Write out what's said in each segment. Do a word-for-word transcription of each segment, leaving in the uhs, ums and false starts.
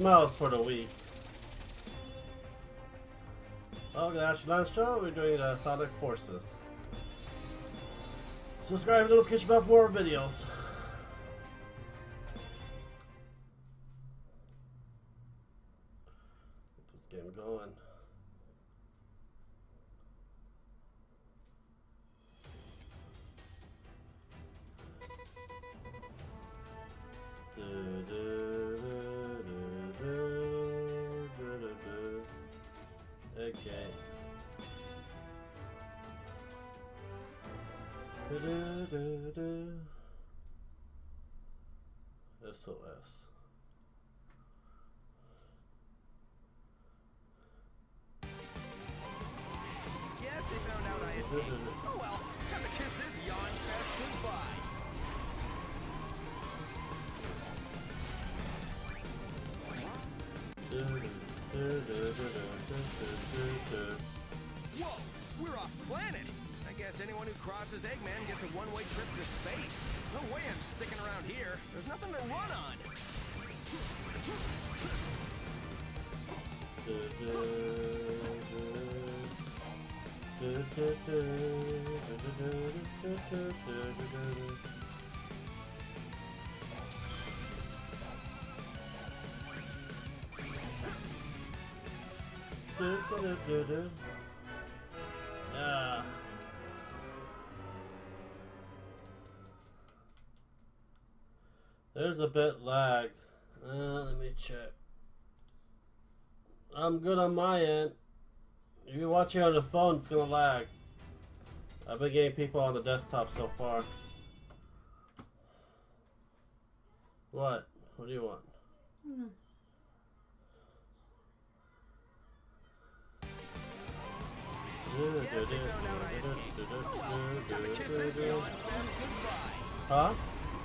smells for the week. Oh, the Ash Lunch Show, we're doing uh, Sonic Forces. Subscribe to the notification bell for more videos. Get this game going. Okay. S O S. Yes, they found out I escaped. Oh well, time to kiss this yawn fest goodbye. Whoa, we're off planet. I guess anyone who crosses Eggman gets a one-way trip to space. No way I'm sticking around here. There's nothing to run on. Ah. There's a bit lag. Uh, let me check. I'm good on my end. If you're watching on the phone, it's gonna lag. I've been getting people on the desktop so far. What? What do you want? Mm. Yes, they found out I escaped. Oh well, time to kiss this yawn fest goodbye. Huh?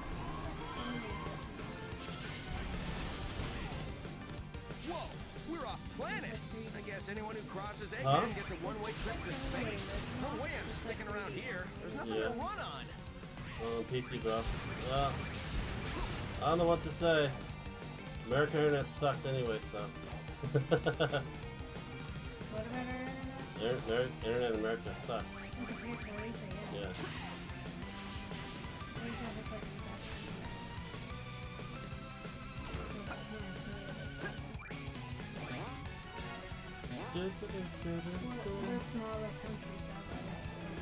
Whoa, we're off planet. I guess anyone who crosses Eggman Huh? gets a one-way trip to space. No way I'm sticking around here. There's nothing Yeah. to run on. Oh, P C, bro. Well, I don't know what to say. American internet sucked anyway, so. What about our internet? Inter internet in America sucks. Compared to Lisa, yeah. Yeah. Lisa has like We're smaller countries out there.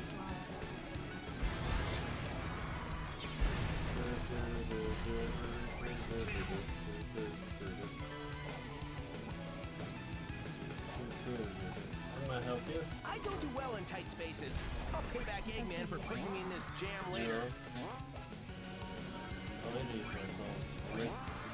Can I help you? I don't do well in tight spaces. I'll pay back Eggman for putting me in this jam later. Oh, maybe it's my phone.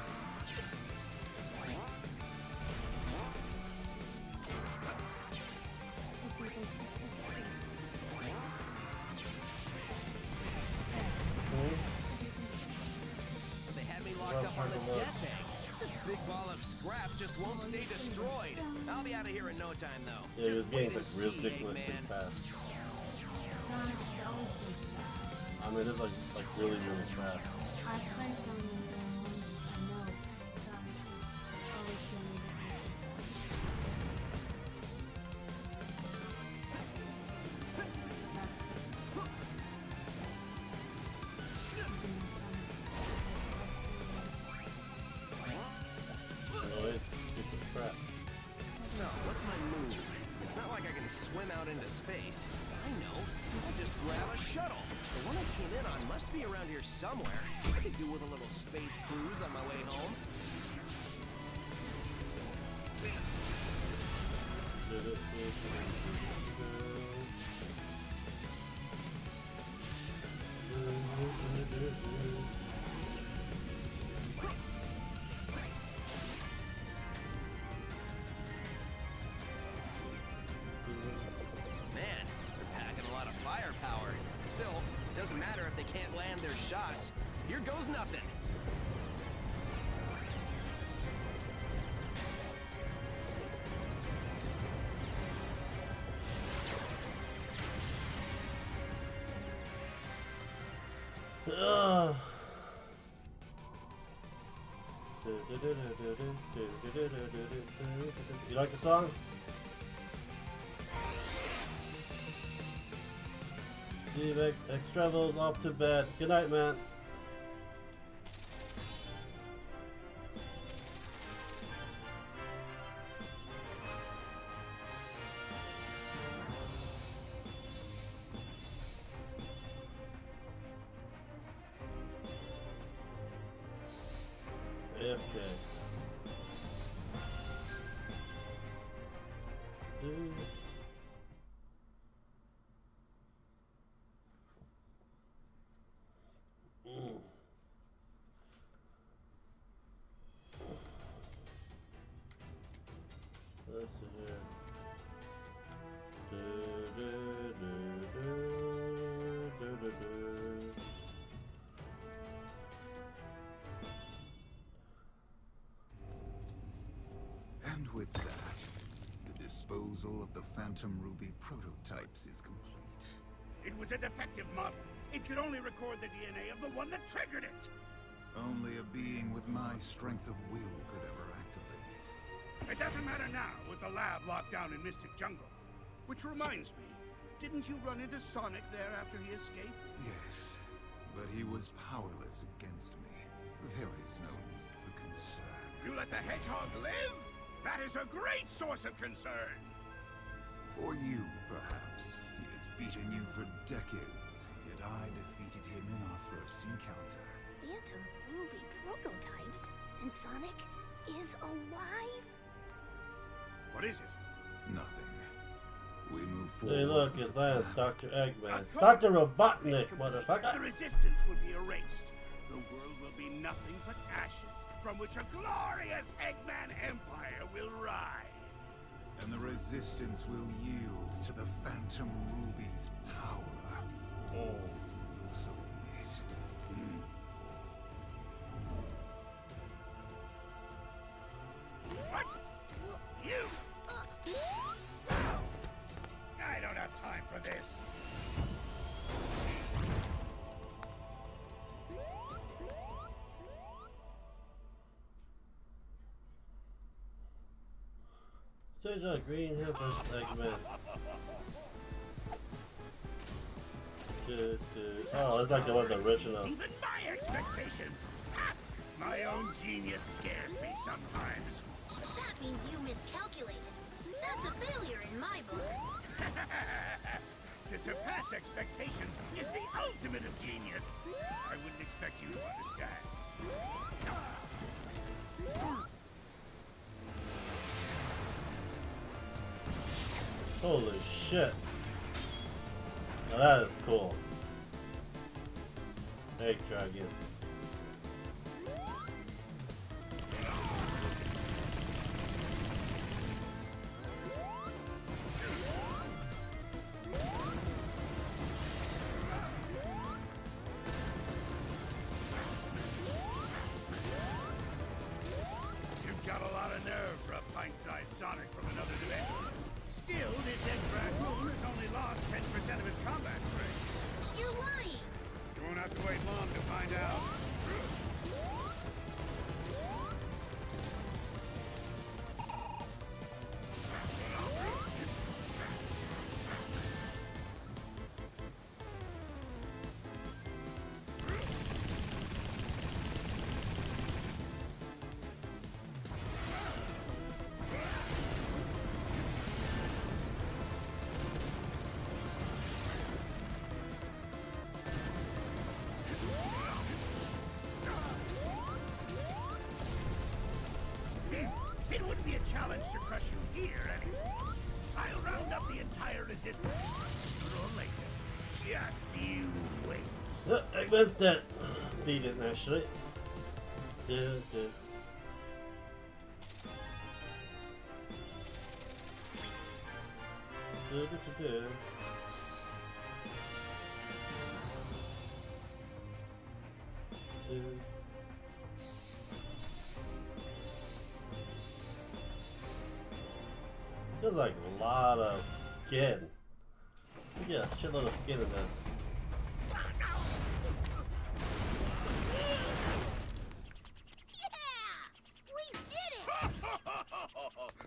They had me locked up on the jetpack. This big ball of scrap just won't stay destroyed. I'll be out of here in no time, though. Yeah, this Wait game's like and see, ridiculously Eggman. fast. I mean, it's like like really really fast. I played some of the I know it's always showing Oh, it's it's a crap. So, what's my move? It's not like I can swim out into space. I know. I'll just grab a shuttle. The one I came in on must be around here somewhere. I could do with a little space cruise on my way home. Man, they're packing a lot of firepower. Still, it doesn't matter if they can't land their shots. Here goes nothing. Ugh. You like the song? Steve X Travels off to bed. Good night, man. A F K. Dude. Mm. Let's see here. Do, do, do, do, do, do, do. And with that, the disposal of the Phantom Ruby prototypes is complete. It was a defective model. It could only record the D N A of the one that triggered it. Only a being with my strength of will could ever activate it. It doesn't matter now with the lab locked down in Mystic Jungle. Which reminds me, didn't you run into Sonic there after he escaped? Yes, but he was powerless against me. There is no need for concern. You let the hedgehog live? That is a great source of concern. For you, perhaps. He has beaten you for decades, yet I defeated him in our first encounter. Phantom Ruby prototypes? And Sonic is alive? What is it? Nothing. We move forward. Hey, look, it's Lance, plan. Doctor Eggman. Of It's Doctor course. Robotnik, It's complete. motherfucker. The resistance will be erased. The world will be nothing but ashes, from which a glorious Eggman empire will rise. And the resistance will yield to the Phantom Ruby's power. All will submit. Hmm. What? You? I don't have time for this. Stage on Green Hill versus Eggman. Du- du- Oh, it's like the one the original. Even my expectations. Ha! My own genius scares me sometimes. That means you miscalculated. That's a failure in my book. To surpass expectations is the ultimate of genius. I wouldn't expect you to understand. Holy shit. Now that is cool. Egg Dragon. You've got a lot of nerve for a pint-sized Sonic from another dimension. Still, this X-Dragoon has only lost ten percent of his combat strength. You're lying. You won't have to wait long to find out. It wouldn't be a challenge to crush you here anymore. I'll round up the entire resistance sooner or later. Just you wait. Oh, Eggman's dead. Beat it, actually. Du- du. Du- du- du- du. Du. Feels like a lot of skin. You get a shitload of skin in this.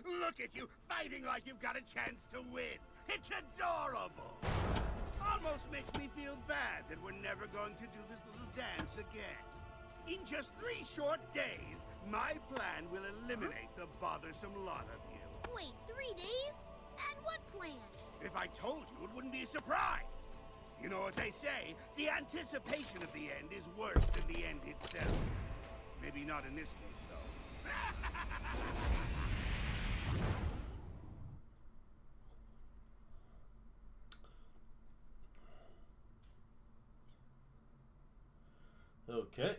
Look at you, fighting like you've got a chance to win. It's adorable. Almost makes me feel bad that we're never going to do this little dance again. In just three short days, my plan will eliminate the bothersome lot of you. Wait, three days? And what plan? If I told you, it wouldn't be a surprise. You know what they say, the anticipation of the end is worse than the end itself. Maybe not in this case, though. Okay.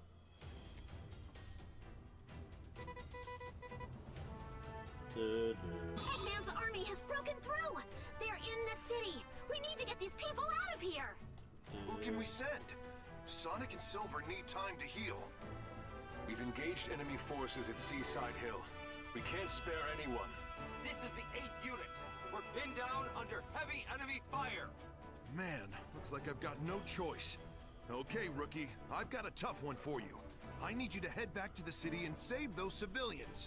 Eggman's army has broken through! They're in the city! We need to get these people out of here! Who can we send? Sonic and Silver need time to heal. We've engaged enemy forces at Seaside Hill. We can't spare anyone. This is the eighth unit. We're pinned down under heavy enemy fire. Man, looks like I've got no choice. Okay, Rookie, I've got a tough one for you. I need you to head back to the city and save those civilians.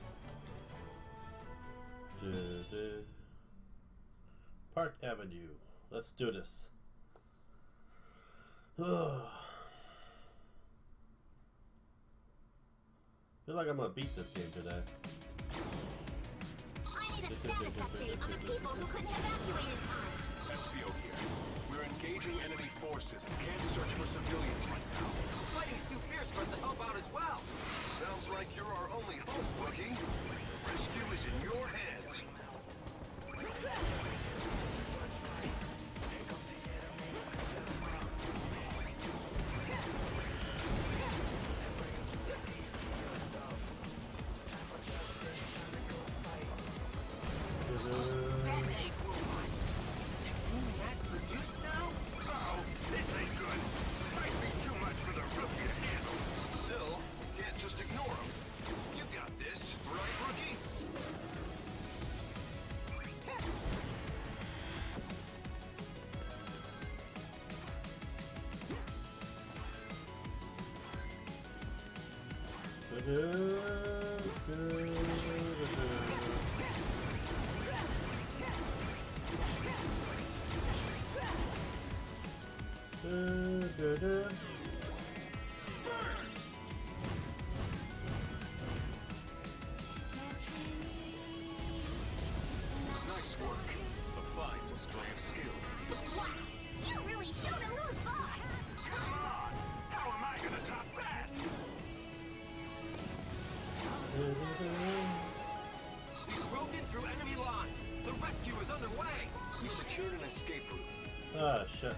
Park Avenue. Let's do this. Feel like I'm gonna beat this game today. I need a status update on the people who couldn't evacuate in time. S P O here. We're engaging enemy forces and can't search for civilians right now. Fighting's too fierce for us to help out as well. Sounds like you're our only hope, Rookie. Rescue is in your hands. Uh-oh, this ain't good. Might be too much for the rookie to handle. Still, you can't just ignore them. You got this, right, Rookie? Nice work. A fine display of skill. Wow! You really showed him who's boss! Come on! How am I gonna top that? We've broken through enemy lines. The rescue is underway. We secured an escape route. Ah, shit.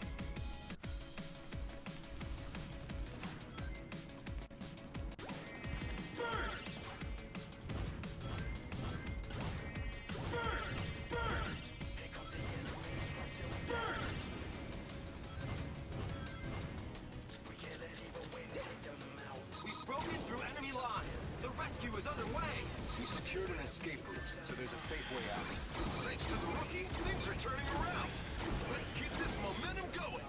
We've broken through enemy lines. The rescue is underway. We secured an escape route, so there's a safe way out. Thanks to the Rookie, things are turning around. Let's keep this momentum going.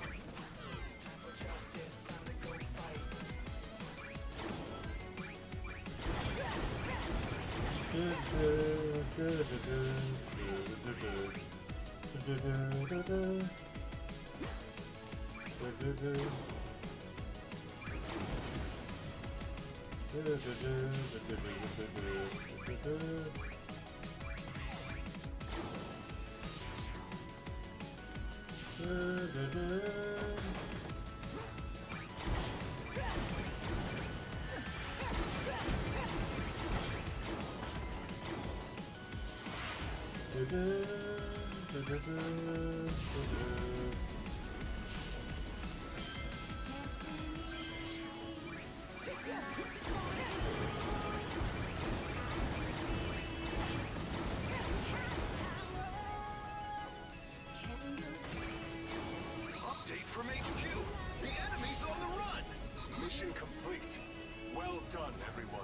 Update from H Q. The enemy's on the run. Mission complete. Well done, everyone.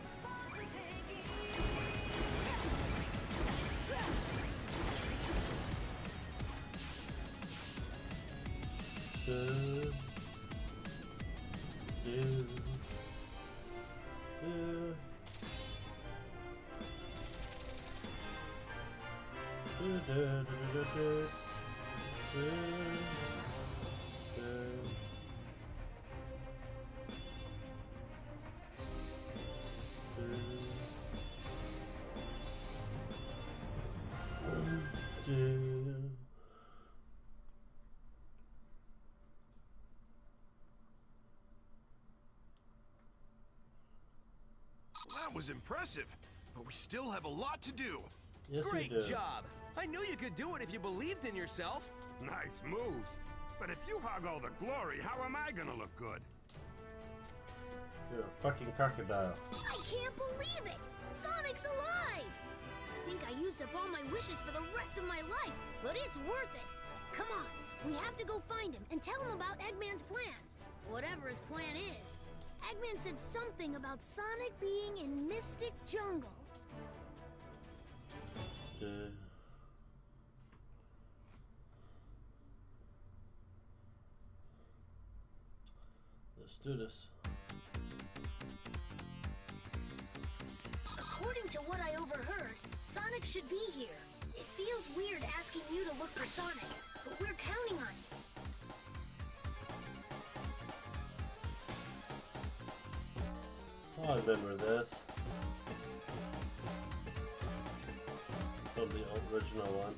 That was impressive, but we still have a lot to do. Yes, Great we do. job! I knew you could do it if you believed in yourself. Nice moves. But if you hog all the glory, how am I gonna look good? You're a fucking crocodile. I can't believe it! Sonic's alive! I think I used up all my wishes for the rest of my life, but it's worth it! Come on, we have to go find him and tell him about Eggman's plan. Whatever his plan is. Eggman said something about Sonic being in Mystic Jungle. Uh, let's do this. According to what I overheard, Sonic should be here. It feels weird asking you to look for Sonic, but we're counting on you. Oh, I remember this. From the original one.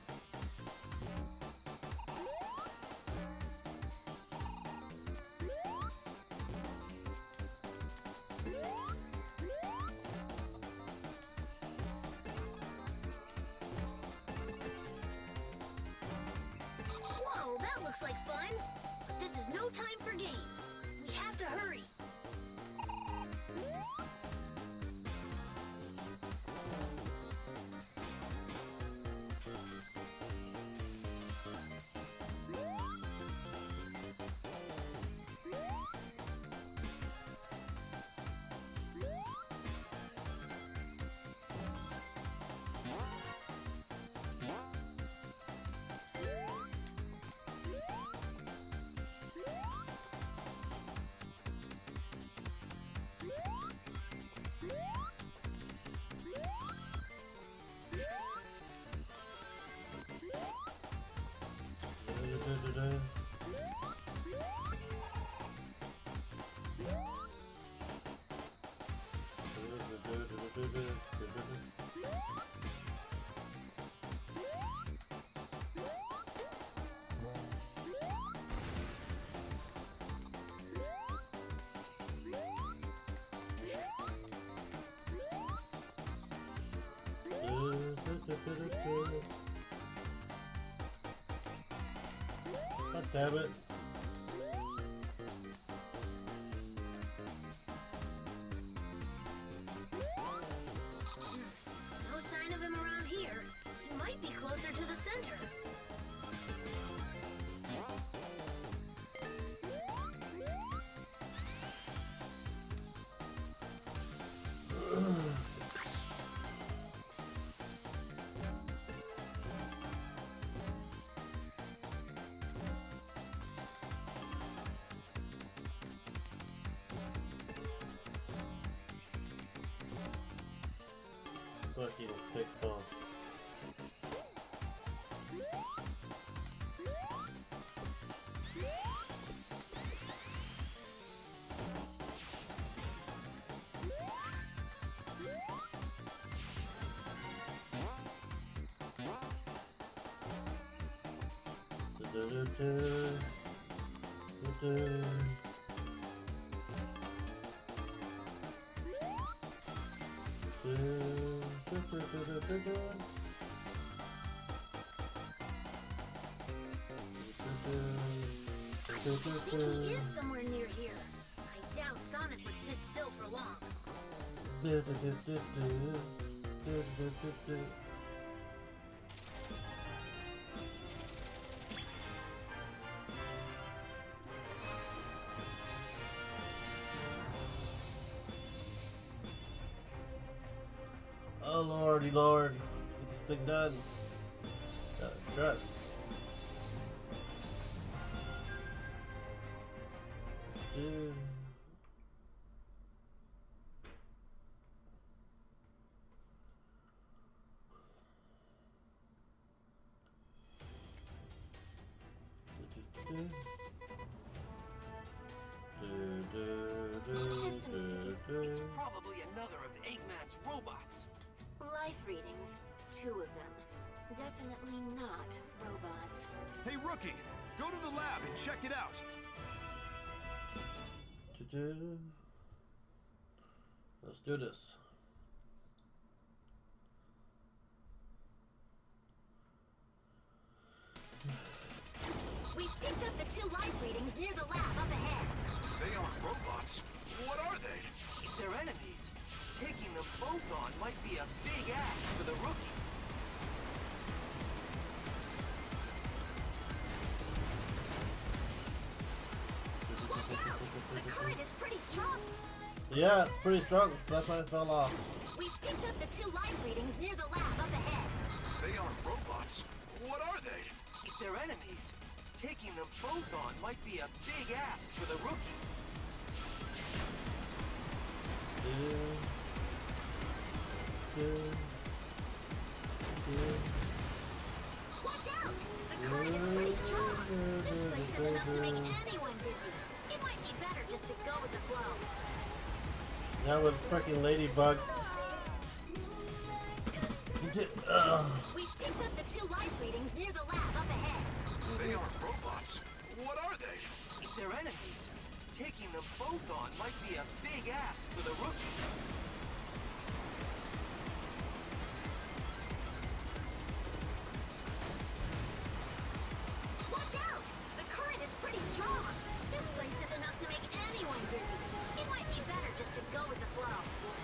Whoa, that looks like fun! But this is no time for games. We have to hurry. God damn it. No sign of him around here. He might be closer to the center. Fucking thick ball. I think he is somewhere near here. I doubt Sonic would sit still for long. Oh lordy lord, get this thing done. Gotta trust. Dude. System is thinking it's probably another of Eggman's robots. Life readings, two of them. Definitely not robots. Hey, Rookie! Go to the lab and check it out! Let's do this. We've picked up the two life readings near the lab up ahead. They aren't robots. What are they? If they're enemies, taking them both on might be a big ask for the rookie. Watch out! The current is pretty strong. Yeah, it's pretty strong. That's why it fell off. We've picked up the two life readings near the lab up ahead. They aren't robots. What are they? If they're enemies, taking them both on might be a big ask for the rookie. Watch out! The current is pretty strong. This place is enough to make anyone dizzy. It might be better just to go with the flow. That was freaking ladybug. Uh. We've picked up the two life readings near the lab up ahead. They aren't robots. What are they? If they're enemies, taking them both on might be a big ask for the rookie. Watch out! The current is pretty strong. This place is enough to make anyone dizzy. It might be better just to go with the flow.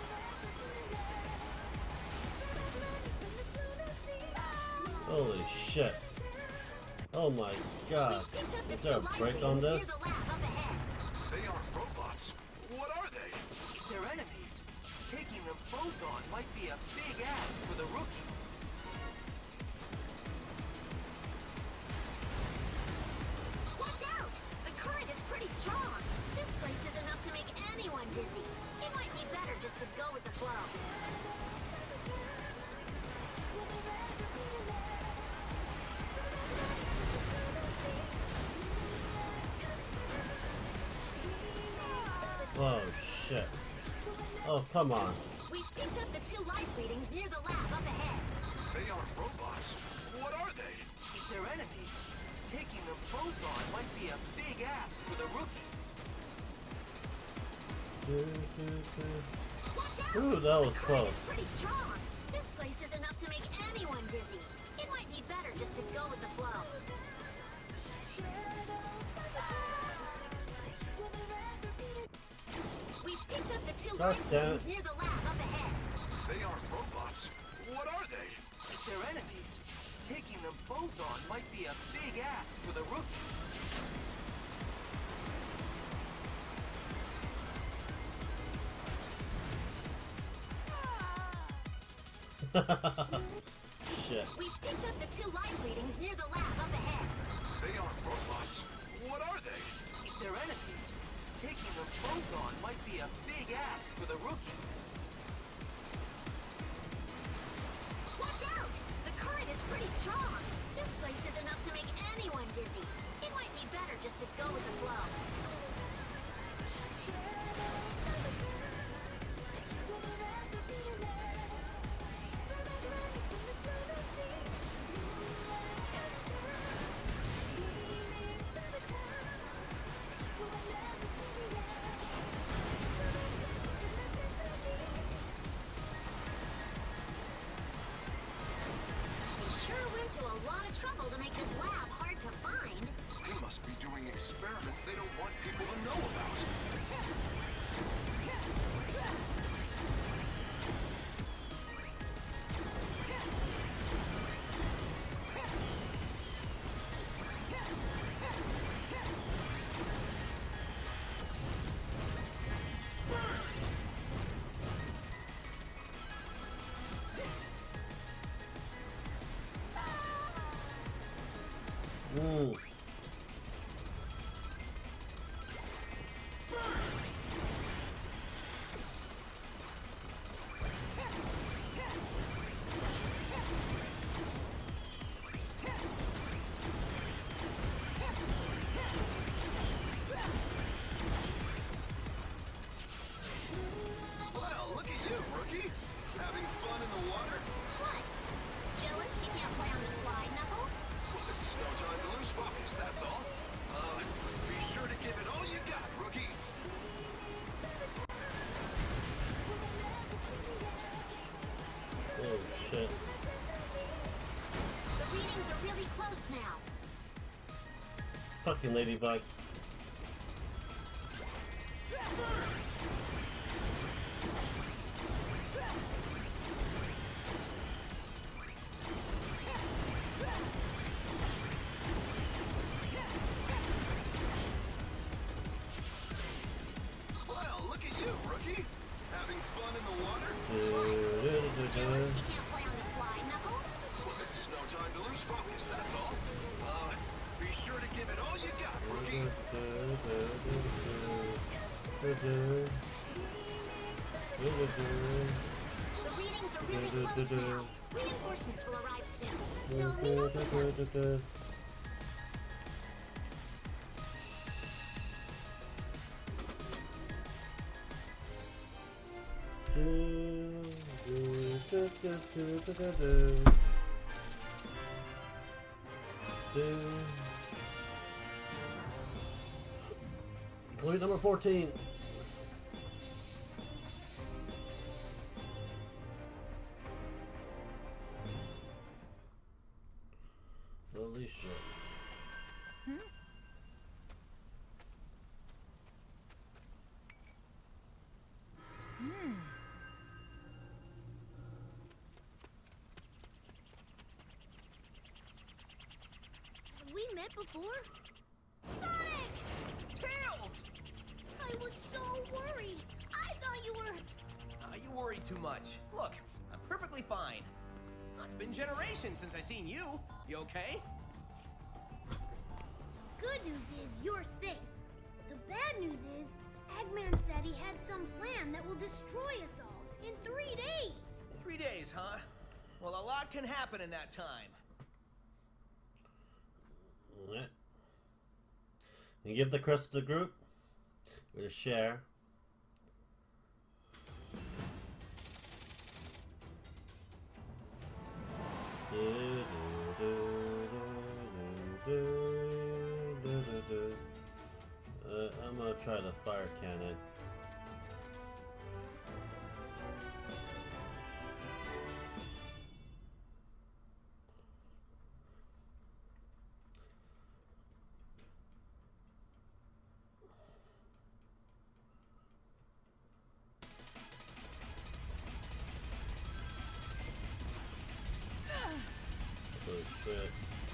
Holy shit. Oh my god. Is there a break on this? They aren't robots. What are they? If they're enemies, taking them both on might be a big ask for the rookie. Watch out! The current is pretty strong. This place is enough to make anyone dizzy. It might be better just to go with the flow. Oh shit. Oh, come on. We've picked up the two life readings near the lab up ahead. They aren't robots. What are they? If they're enemies, taking them both on might be a big ask for the rookie. Watch out! Ooh, that was the current close. is pretty strong. This place is enough to make anyone dizzy. It might be better just to go with the flow. We've picked up the two God life damn readings it. near the lab up ahead. They aren't robots. What are they? If they're enemies, taking them both on might be a big ask for the rookie. Shit. We've picked up the two life readings near the lab up ahead. They aren't robots. What are they? If they're enemies, taking them both on might be a big ask for the rookie. Watch out! The current is pretty strong. This place is enough to make anyone dizzy. It might be better just to go with the flow. To a lot of trouble to make this lab hard to find. They must be doing experiments they don't want people to know about. Ooh. Fucking ladybugs. Well, look at you, rookie. Having fun in the water? Jealous you can't play on the slide, Knuckles? Well, this is no time to lose focus, that's all. Uh, be sure to give it all you got, rookie. The readings are really close now. Reinforcements will arrive soon. So meet up with them. Clue number fourteen. Alicia. Hmm? Hmm. Have we met before? Sonic! Tails! I was so worried. I thought you were... Uh, you worry too much. Look, I'm perfectly fine. Uh, It's been generations since I seen you. You okay? Good news is you're safe. The bad news is Eggman said he had some plan that will destroy us all in three days. Three days, huh? Well, a lot can happen in that time. Alright. You give the crest to the group with a share. Uh, I'm gonna try the fire cannon. Holy shit.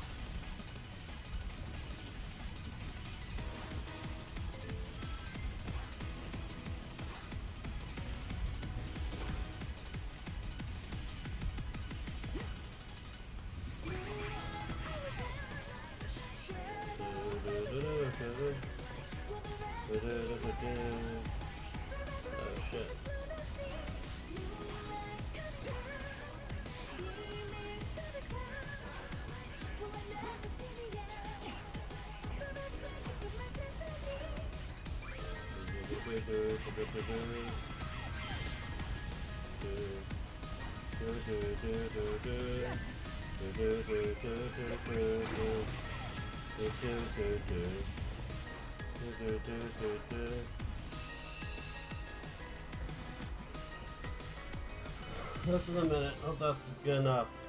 Oh shit. This is a minute. Hope that's good enough.